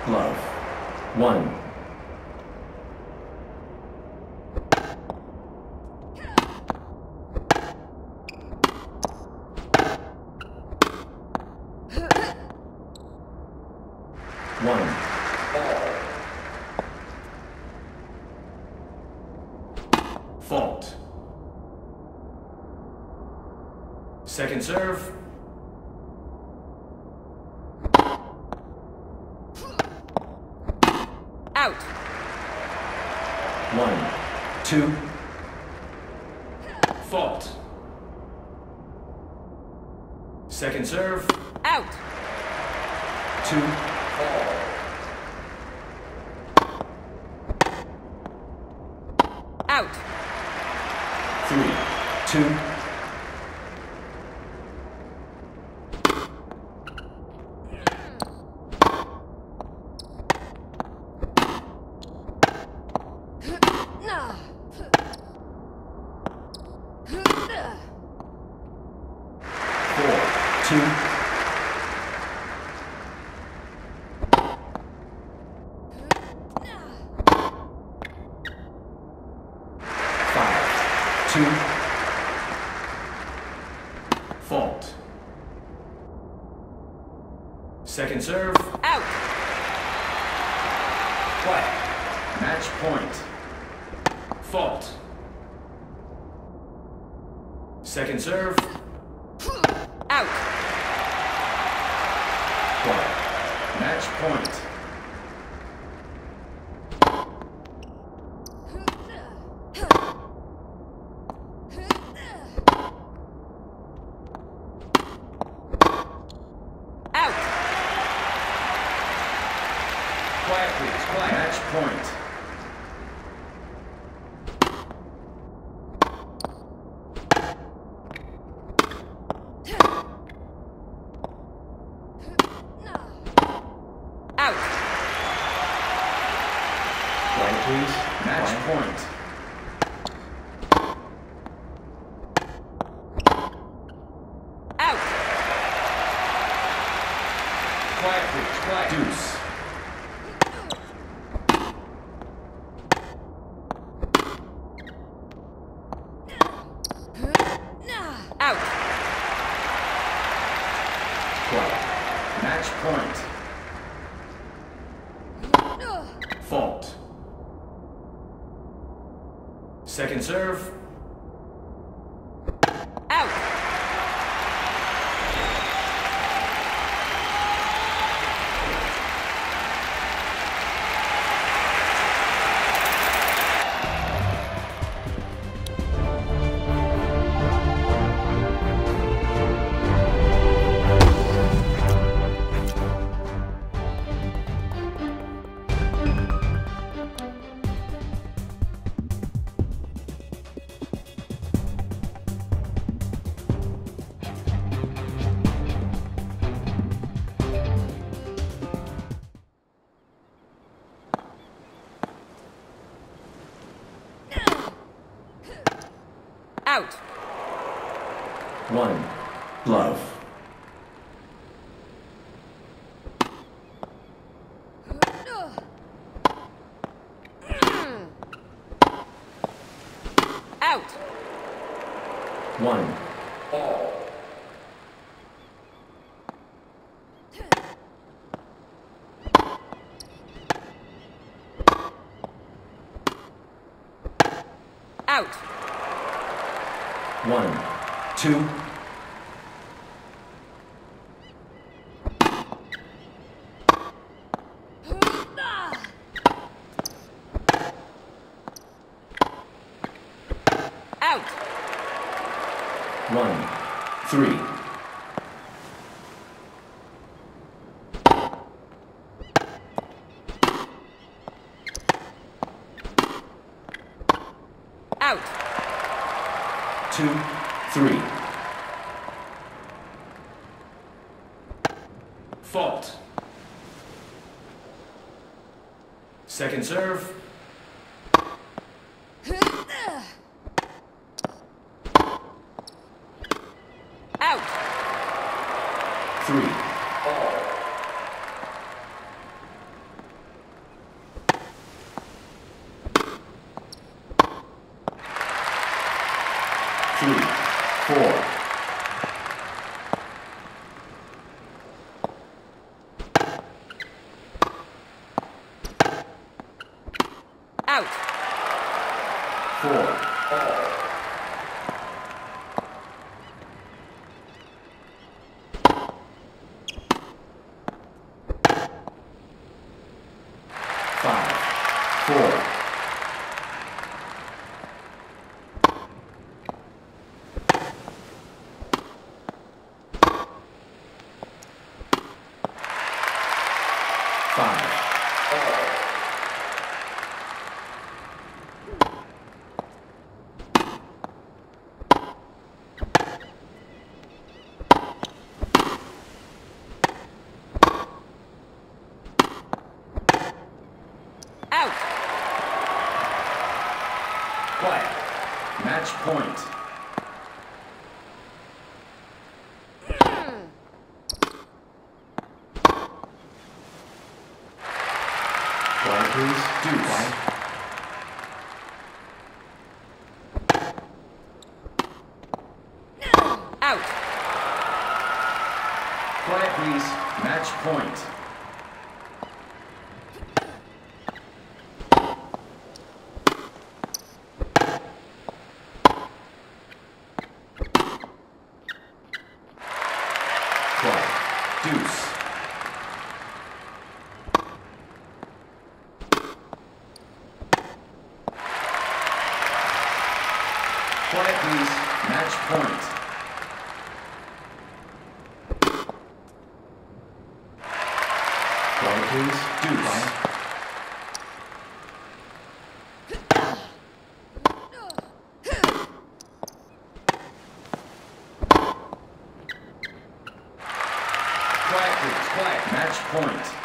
Love. 1. Fault. Second serve. Out. 1, 2. Fault. Second serve. Out. 2. Out. 3, 2. Nah. 4, 2. Fault. Second serve. Out. Quiet. Match point. Fault. Second serve. Out. Quiet. Match point. Out. Quiet, please. Quiet. Match point. Out. Quiet, please. Match point. Out. Quiet, please. Quiet. Deuce. Out. Quiet. Match point. Fault. Second serve. Out. Out. 1. Love. Out. 1. Out. 1, 2. Out. 1, 3. Out. 2, 3. Fault. Second serve. Out. 3. point. Quiet, please. Deuce. Out. Quiet, please. Match point. Quiet. Deuce. Quiet, please. Match point. Quiet, please. Deuce. Quiet, please. Quiet. Match point.